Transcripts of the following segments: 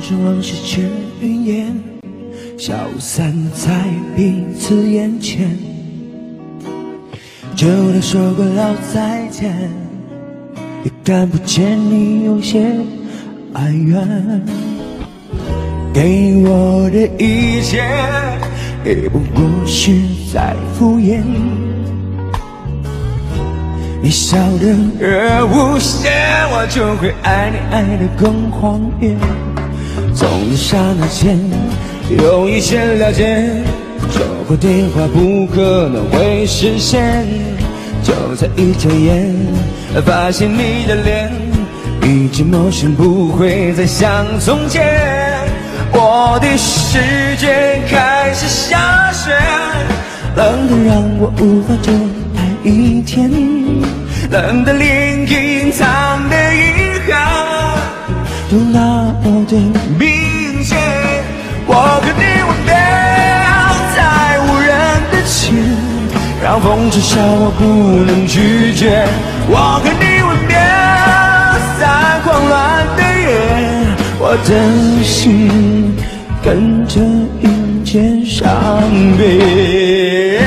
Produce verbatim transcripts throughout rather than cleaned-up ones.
成往事成云烟，消散在彼此眼前。就连说过了再见，也看不见你有些哀怨。给我的一切，也不过是在敷衍。你笑得越无邪，我就会爱你爱得更狂野。从这刹那间有一些了解，说过电话不可能会实现。就在一转眼，发现你的脸一直陌生，不会再像从前。我的世界开始下雪，冷得让我无法多爱一天，冷得连隐藏的遗憾都那么的明显。我和你吻别在无人的街，让风吹笑我不能拒绝。我和你吻别在狂乱的夜，我的心跟着迎接伤悲。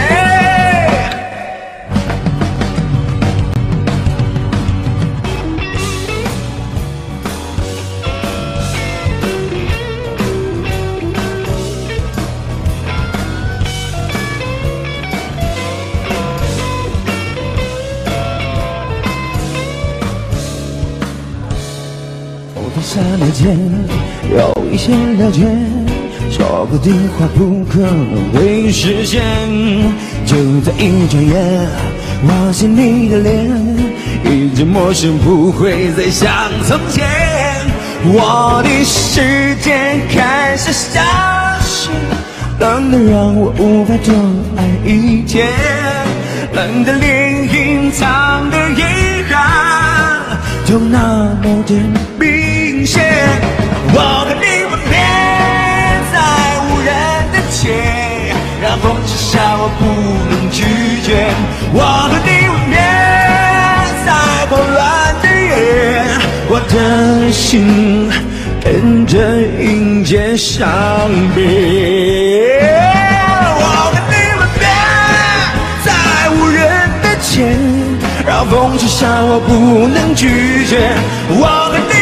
刹那间有一些了解，说过的话不可能会实现。就在一转眼，发现你的脸一直陌生，不会再像从前。我的世界开始下雪，冷得让我无法多爱一天，冷得连隐藏的遗憾都那么的明显。我和你吻别在无人的街，让风吹笑我不能拒绝。我和你吻别在狂乱的夜，我的心跟着迎接伤悲。我和你吻别在无人的街，让风吹笑我不能拒绝。我和你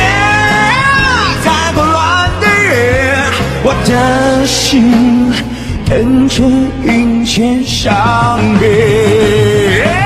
我的心跟着迎接伤悲。